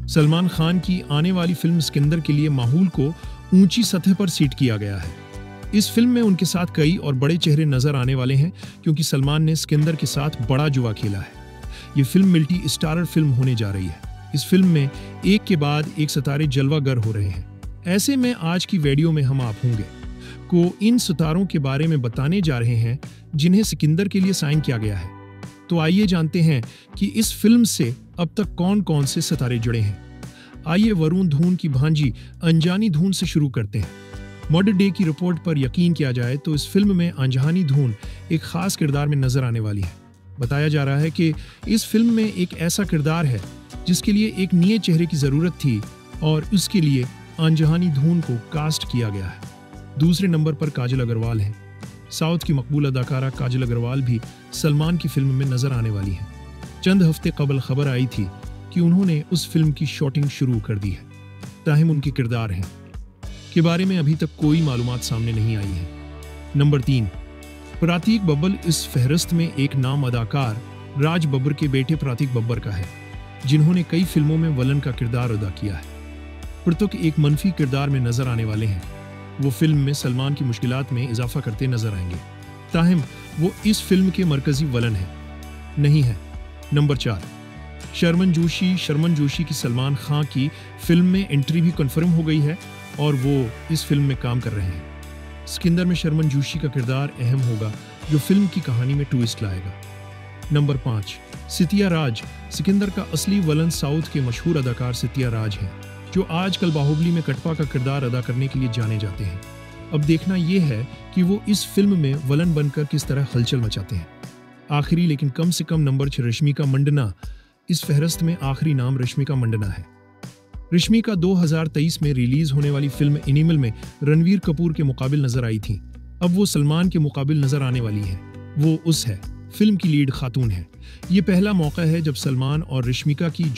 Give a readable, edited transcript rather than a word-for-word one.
सलमान खान की आने वाली फिल्म सिकंदर के लिए माहौल को ऊंची सतह पर सेट किया गया है। इस फिल्म में उनके साथ कई और बड़े चेहरे नजर आने वाले हैं क्योंकि सलमान ने सिकंदर के साथ बड़ा जुआ खेला है। ये फिल्म मल्टी स्टारर फिल्म होने जा रही है। इस फिल्म में एक के बाद एक सितारे जलवागर हो रहे हैं। ऐसे में आज की वीडियो में हम आप होंगे को इन सितारों के बारे में बताने जा रहे हैं जिन्हें सिकंदर के लिए साइन किया गया है। तो आइए जानते हैं कि इस फिल्म से अब तक कौन कौन से सितारे जुड़े हैं। आइए वरुण धवन की भांजी अंजनी धवन से शुरू करते हैं। मॉडर्न डे की रिपोर्ट पर यकीन किया जाए तो इस फिल्म में अंजनी धवन एक खास किरदार में नजर आने वाली है। बताया जा रहा है कि इस फिल्म में एक ऐसा किरदार है जिसके लिए एक नए चेहरे की जरूरत थी और उसके लिए अंजनी धवन को कास्ट किया गया है। दूसरे नंबर पर काजल अग्रवाल है। साउथ की मकबूल अदाकारा काजल अग्रवाल भी सलमान की फिल्म में नजर आने वाली है। चंद हफ्ते कबल खबर आई थी कि उन्होंने उस फिल्म की शूटिंग शुरू कर दी है। ताहिम उनके किरदार हैं के बारे में अभी तक कोई मालूमात सामने नहीं आई है। नंबर 3, प्रतीक बब्बर इस फहरिस्त में एक नाम अदाकार राज बब्बर के बेटे प्रतीक बब्बर का है, जिन्होंने कई फिल्मों में वलन का किरदार अदा किया है। प्रतीक एक मनफी किरदार में नजर आने वाले हैं। वो फिल्म में सलमान की मुश्किलात में इजाफा करते नजर आएंगे। ताहिम वो इस फिल्म के मरकजी वलन नहीं है। नंबर 4, शर्मन जोशी की सलमान खान की फिल्म में एंट्री भी कंफर्म हो गई है और वो इस फिल्म में काम कर रहे हैं। सिकंदर में शर्मन जोशी का किरदार अहम होगा जो फिल्म की कहानी में ट्विस्ट लाएगा। नंबर 5, सितिया राज। सिकंदर का असली वलन साउथ के मशहूर अदाकार सितिया राज हैं, जो आजकल बाहुबली में कटपा का किरदार अदा करने के लिए जाने जाते हैं। अब देखना यह है कि वो इस फिल्म में वलन बनकर किस तरह हलचल मचाते हैं। आखिरी लेकिन कम से कम नंबर 6, रश्मिका मंडना। इस फहरिस्त में आखिरी नाम रश्मिका मंडना है। रश्मिका 2023 में रिलीज होने वाली फिल्म एनिमल में रणवीर कपूर के मुकाबिल नजर आई थी। अब वो सलमान के मुकाबिल नजर आने वाली है। वो उस है फिल्म की लीड खातून है। ये पहला मौका है जब सलमान और रश्मिका की